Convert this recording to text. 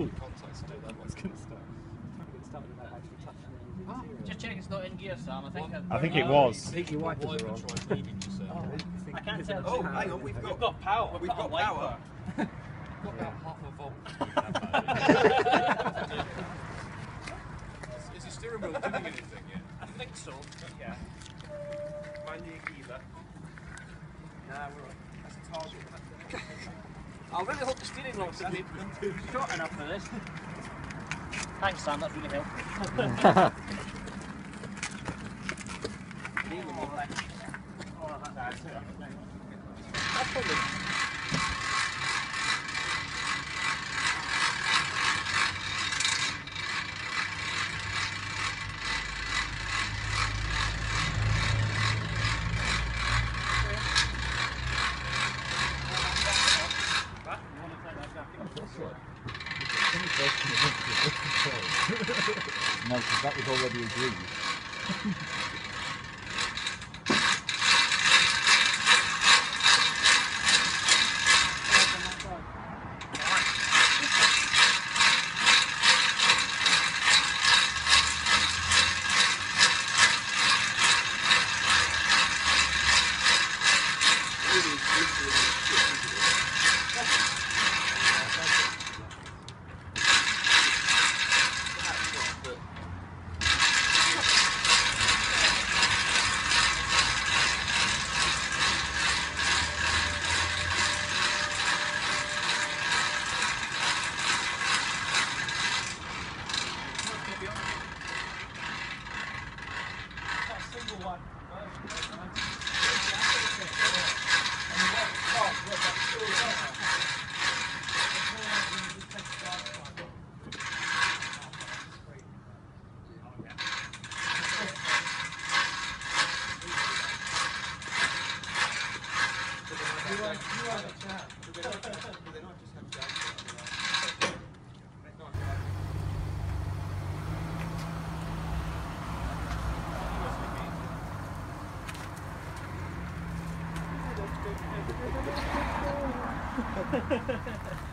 contacts to do that. What's going to start? Just check it's not in gear, Sam. I think it was. I think your wipers are on. I can't tell. Oh, hang on, we've got power. We've got power. We've got about half a volt. Is the steering wheel doing anything yet? I think so. Yeah. Mind the gear. Nah, we're on. That's a target. I really hope the steering wheel's short enough for this. Thanks, Sam. That's really helpful. That's probably. No, because that was already agreed. Ha ha ha ha.